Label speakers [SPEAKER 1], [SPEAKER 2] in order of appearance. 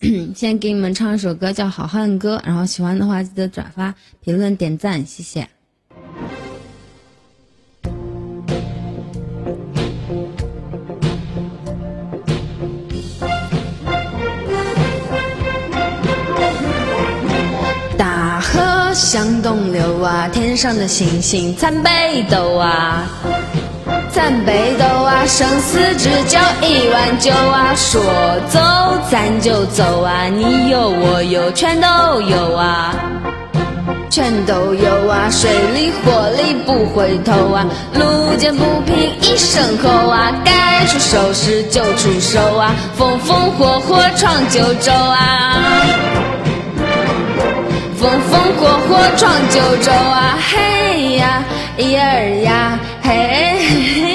[SPEAKER 1] 先给你们唱一首歌叫《好汉歌》，然后喜欢的话记得转发、评论、点赞，谢谢。大河向东流啊，天上的星星参北斗啊。参北斗啊，生死之交1万9啊，说走咱就走啊，你有我有全都有啊，全都有啊，水里火里不回头啊，路见不平一声吼啊，该出手时就出手啊，风风火火闯九州啊，风风火火闯九州啊，嘿呀一儿呀嘿嘿。